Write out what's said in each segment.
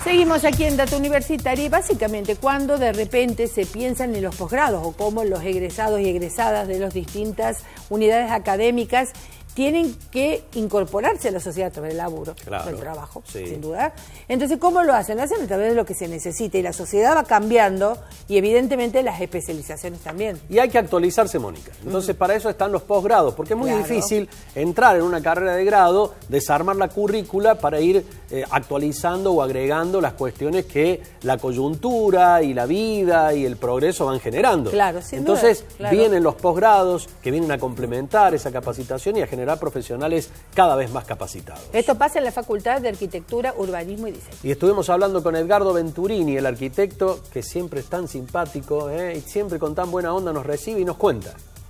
Seguimos aquí en Data Universitaria y básicamente cuando de repente se piensan en los posgrados o cómo los egresados y egresadas de las distintas unidades académicas tienen que incorporarse a la sociedad a través del laburo, claro, del trabajo, sí, sin duda. Entonces, ¿cómo lo hacen? Lo hacen a través de lo que se necesita y la sociedad va cambiando y evidentemente las especializaciones también. Y hay que actualizarse, Mónica. Entonces, para eso están los posgrados, porque es muy difícil entrar en una carrera de grado, desarmar la currícula para ir actualizando o agregando las cuestiones que la coyuntura y la vida y el progreso van generando. Claro, sin Entonces, duda, claro, vienen los posgrados que vienen a complementar esa capacitación y a generar profesionales cada vez más capacitados. Esto pasa en la Facultad de Arquitectura, Urbanismo y Diseño. Y estuvimos hablando con Edgardo Venturini, el arquitecto que siempre es tan simpático y siempre con tan buena onda nos recibe y nos cuenta.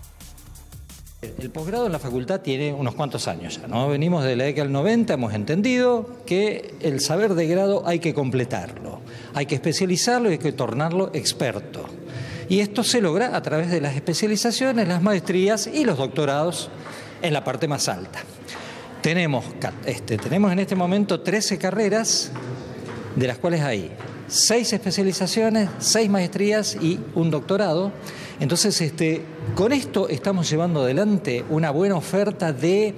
El posgrado en la facultad tiene unos cuantos años ya, ¿no? Venimos de la década del 90, hemos entendido que el saber de grado hay que completarlo, hay que especializarlo y hay que tornarlo experto. Y esto se logra a través de las especializaciones, las maestrías y los doctorados en la parte más alta. Tenemos en este momento 13 carreras, de las cuales hay 6 especializaciones, 6 maestrías y un doctorado. Entonces, con esto estamos llevando adelante una buena oferta de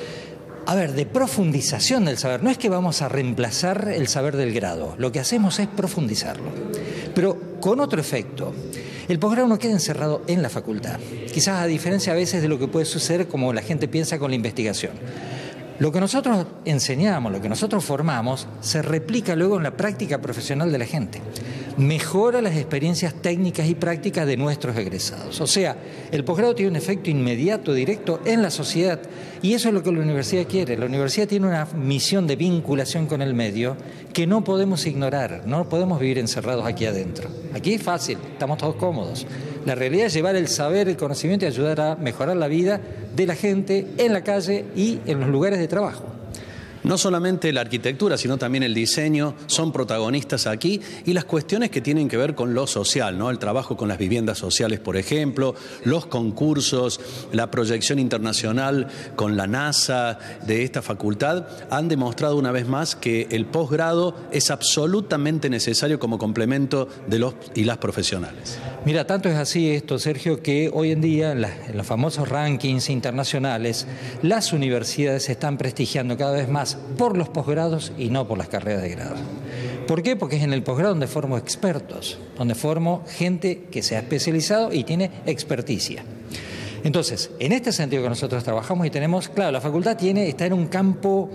profundización del saber. No es que vamos a reemplazar el saber del grado, lo que hacemos es profundizarlo, pero con otro efecto. El posgrado no queda encerrado en la facultad, quizás a diferencia a veces de lo que puede suceder como la gente piensa con la investigación. Lo que nosotros enseñamos, lo que nosotros formamos, se replica luego en la práctica profesional de la gente. Mejora las experiencias técnicas y prácticas de nuestros egresados. O sea, el posgrado tiene un efecto inmediato, directo en la sociedad, y eso es lo que la universidad quiere. La universidad tiene una misión de vinculación con el medio que no podemos ignorar, no podemos vivir encerrados aquí adentro. Aquí es fácil, estamos todos cómodos. La realidad es llevar el saber, el conocimiento y ayudar a mejorar la vida de la gente en la calle y en los lugares de trabajo. No solamente la arquitectura, sino también el diseño son protagonistas aquí y las cuestiones que tienen que ver con lo social, ¿no? El trabajo con las viviendas sociales, por ejemplo, los concursos, la proyección internacional con la NASA de esta facultad han demostrado una vez más que el posgrado es absolutamente necesario como complemento de los y las profesionales. Mira, tanto es así esto, Sergio, que hoy en día en los famosos rankings internacionales las universidades se están prestigiando cada vez más por los posgrados y no por las carreras de grado. ¿Por qué? Porque es en el posgrado donde formo expertos, donde formo gente que se ha especializado y tiene experticia. Entonces, en este sentido que nosotros trabajamos y tenemos, claro, la facultad está en un campo,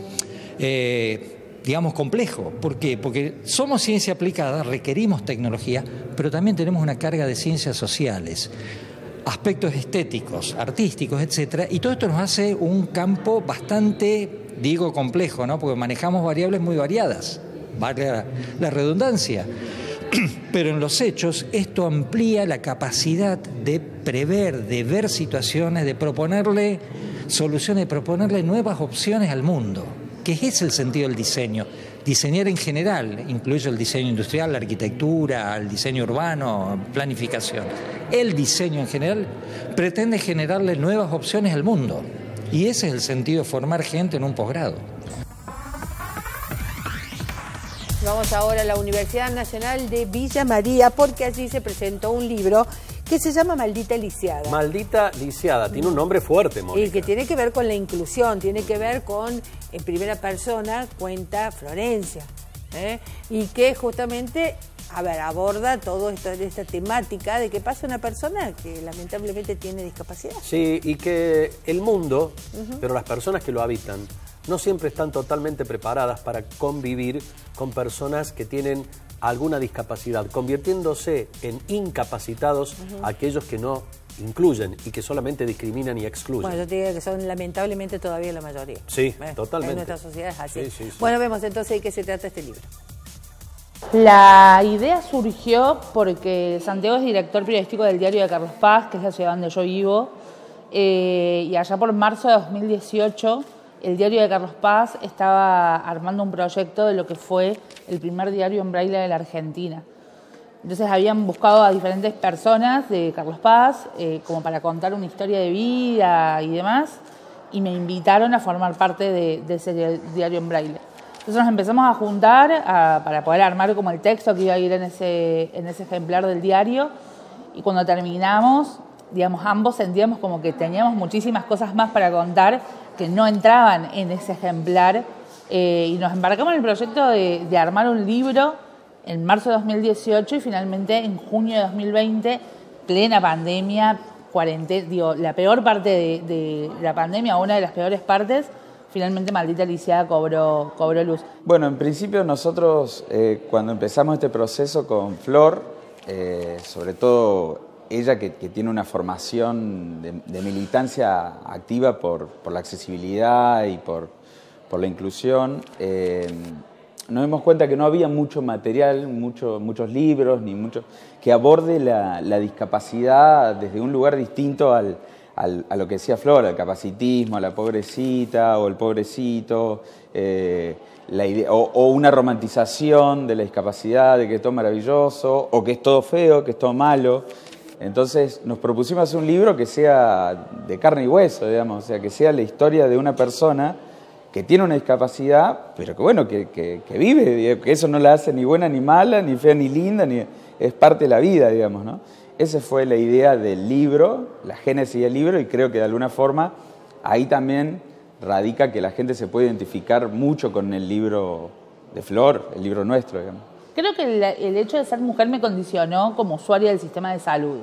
digamos, complejo. ¿Por qué? Porque somos ciencia aplicada, requerimos tecnología, pero también tenemos una carga de ciencias sociales, aspectos estéticos, artísticos, etcétera, y todo esto nos hace un campo bastante, digo, complejo, ¿no? Porque manejamos variables muy variadas, vale la redundancia. Pero en los hechos esto amplía la capacidad de prever, de ver situaciones, de proponerle soluciones, de proponerle nuevas opciones al mundo, que es el sentido del diseño. Diseñar en general, incluye el diseño industrial, la arquitectura, el diseño urbano, planificación. El diseño en general pretende generarle nuevas opciones al mundo. Y ese es el sentido de formar gente en un posgrado. Vamos ahora a la Universidad Nacional de Villa María porque allí se presentó un libro que se llama Maldita Lisiada. Maldita Lisiada, tiene un nombre fuerte, Mónica. Y que tiene que ver con la inclusión, tiene que ver con, en primera persona, cuenta Florencia, y que justamente, aborda toda esta temática de que pasa una persona que lamentablemente tiene discapacidad. Sí, y que el mundo, pero las personas que lo habitan, no siempre están totalmente preparadas para convivir con personas que tienen alguna discapacidad, convirtiéndose en incapacitados aquellos que no incluyen y que solamente discriminan y excluyen. Bueno, yo te digo que son lamentablemente todavía la mayoría. Sí, totalmente. En nuestra sociedad es así. Sí. Bueno, vemos entonces de qué se trata este libro. La idea surgió porque Santiago es director periodístico del diario de Carlos Paz, que es la ciudad donde yo vivo, y allá por marzo de 2018 el diario de Carlos Paz estaba armando un proyecto de lo que fue el primer diario en braille de la Argentina. Entonces habían buscado a diferentes personas de Carlos Paz como para contar una historia de vida y demás, y me invitaron a formar parte de ese diario en braille. Entonces nos empezamos a juntar para poder armar como el texto que iba a ir en ese ejemplar del diario, y cuando terminamos, digamos, ambos sentíamos como que teníamos muchísimas cosas más para contar que no entraban en ese ejemplar, y nos embarcamos en el proyecto de armar un libro en marzo de 2018 y finalmente en junio de 2020, plena pandemia, cuarentena, la peor parte de la pandemia, una de las peores partes, finalmente Maldita Lisiada cobró luz. Bueno, en principio nosotros cuando empezamos este proceso con Flor, sobre todo ella que tiene una formación de militancia activa por la accesibilidad y por la inclusión, nos dimos cuenta que no había mucho material, muchos libros, que aborde la discapacidad desde un lugar distinto a lo que decía Flor, al capacitismo, a la pobrecita o el pobrecito, o una romantización de la discapacidad, de que es todo maravilloso, o que es todo feo, que es todo malo. Entonces nos propusimos hacer un libro que sea de carne y hueso, digamos, o sea, que sea la historia de una persona que tiene una discapacidad, pero que bueno, que vive, que eso no la hace ni buena ni mala, ni fea ni linda, es parte de la vida, digamos, ¿no? Esa fue la idea del libro, la génesis del libro, y creo que de alguna forma ahí también radica que la gente se puede identificar mucho con el libro de Flor, el libro nuestro, digamos. Creo que el hecho de ser mujer me condicionó como usuaria del sistema de salud,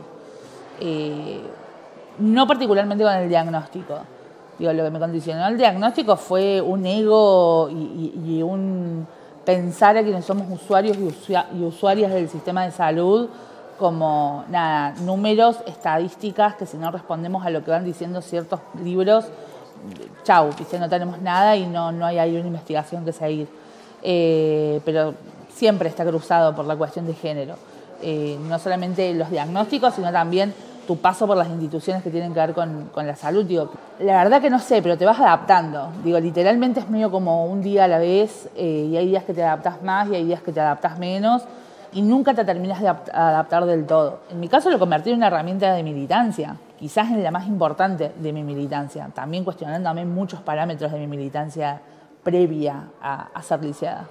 no particularmente con el diagnóstico. Digo, lo que me condicionó el diagnóstico fue un ego y un pensar a quienes somos usuarios y usuarias del sistema de salud como, números, estadísticas, que si no respondemos a lo que van diciendo ciertos libros, chau, no tenemos nada y no hay ahí una investigación que seguir. Pero siempre está cruzado por la cuestión de género. No solamente los diagnósticos, sino también tu paso por las instituciones que tienen que ver con la salud. Digo, la verdad que no sé, pero te vas adaptando. Digo, literalmente es medio como un día a la vez, y hay días que te adaptas más y hay días que te adaptas menos, y nunca te terminas de adaptar del todo. En mi caso lo convertí en una herramienta de militancia, quizás en la más importante de mi militancia, también cuestionándome muchos parámetros de mi militancia previa a ser lisiada.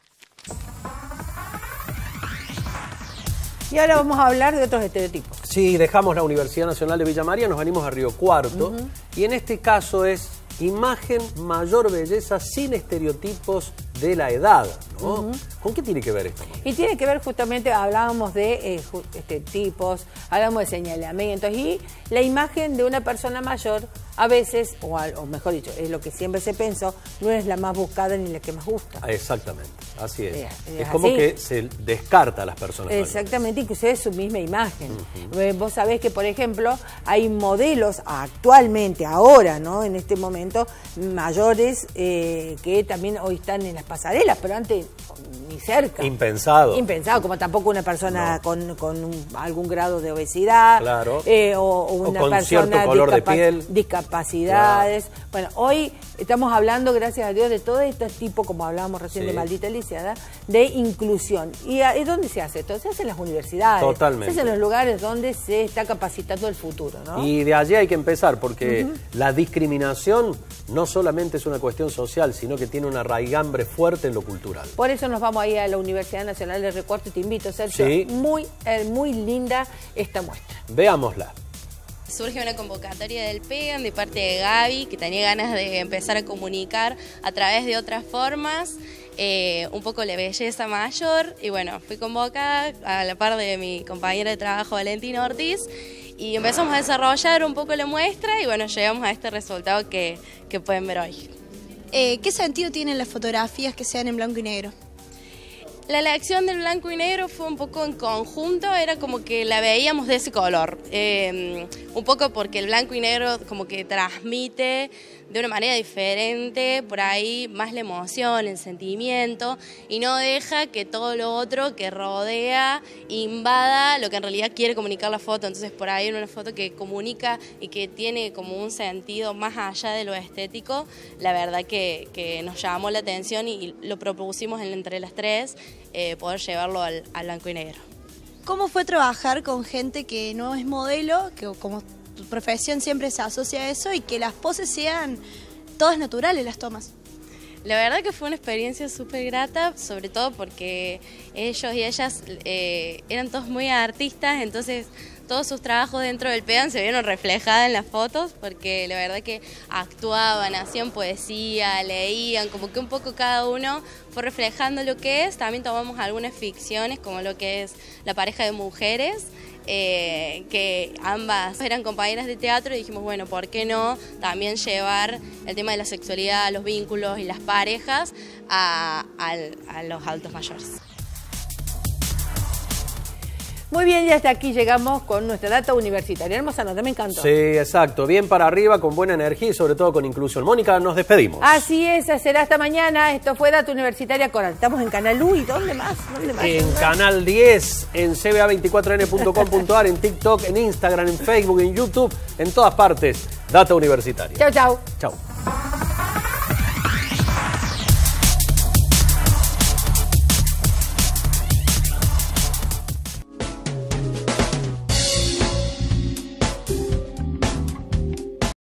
Y ahora vamos a hablar de otros estereotipos. Sí, dejamos la Universidad Nacional de Villa María, nos venimos a Río Cuarto, y en este caso es imagen, mayor belleza, sin estereotipos de la edad, ¿no? ¿Con qué tiene que ver esto? Y tiene que ver justamente, hablábamos de estereotipos, hablamos de señalamientos, y la imagen de una persona mayor a veces, o mejor dicho, es lo que siempre se pensó, no es la más buscada ni la que más gusta. Exactamente, así es. Es así. como que se descarta a las personas. Exactamente, inclusive es su misma imagen. Vos sabés que, por ejemplo, hay modelos actualmente, ahora, ¿no? En este momento, mayores que también hoy están en las pasarelas, pero antes ni cerca. Impensado. Impensado, como tampoco una persona con algún grado de obesidad, claro, o una con persona cierto color de piel, discapacidades. Claro. Bueno, hoy estamos hablando, gracias a Dios, de todo este tipo, como hablábamos recién, de Maldita Lisiada, de inclusión. ¿Y dónde se hace esto? Se hace en las universidades. Totalmente. Se hace en los lugares donde se está capacitando el futuro, ¿no? Y de allí hay que empezar, porque la discriminación no solamente es una cuestión social, sino que tiene una raigambre fuerte en lo cultural. Por eso nos vamos a ir a la Universidad Nacional de Río Cuarto y te invito, Sergio. Sí. Muy linda esta muestra. Veámosla. Surge una convocatoria del PEGAN de parte de Gaby, que tenía ganas de empezar a comunicar a través de otras formas un poco la belleza mayor, y bueno, fui convocada a la par de mi compañera de trabajo Valentina Ortiz, y empezamos a desarrollar un poco la muestra y bueno, llegamos a este resultado que pueden ver hoy. ¿Qué sentido tienen las fotografías que sean en blanco y negro? La elección del blanco y negro fue un poco en conjunto, era como que la veíamos de ese color, un poco porque el blanco y negro como que transmite de una manera diferente, por ahí más la emoción, el sentimiento, y no deja que todo lo otro que rodea invada lo que en realidad quiere comunicar la foto. Entonces por ahí en una foto que comunica y que tiene como un sentido más allá de lo estético, la verdad que nos llamó la atención y lo propusimos entre las tres, poder llevarlo al blanco y negro. ¿Cómo fue trabajar con gente que no es modelo, que como tu profesión siempre se asocia a eso, y que las poses sean todas naturales las tomas? La verdad que fue una experiencia súper grata, sobre todo porque ellos y ellas eran todos muy artistas, entonces todos sus trabajos dentro del PEAN se vieron reflejados en las fotos, porque la verdad que actuaban, hacían poesía, leían, como que un poco cada uno fue reflejando lo que es. También tomamos algunas ficciones, como lo que es La pareja de mujeres, que ambas eran compañeras de teatro, y dijimos, bueno, ¿por qué no también llevar el tema de la sexualidad, los vínculos y las parejas a los adultos mayores? Muy bien, ya hasta aquí llegamos con nuestra data universitaria. Hermosa nota, me encantó. Sí, exacto. Bien para arriba, con buena energía y sobre todo con inclusión. Mónica, nos despedimos. Así es, será hasta mañana. Esto fue Data Universitaria Coral. Estamos en Canal U. ¿Y dónde más? En Canal 10, en cba24n.com.ar, en TikTok, en Instagram, en Facebook, en YouTube, en todas partes. Data Universitaria. Chau, chau. Chau.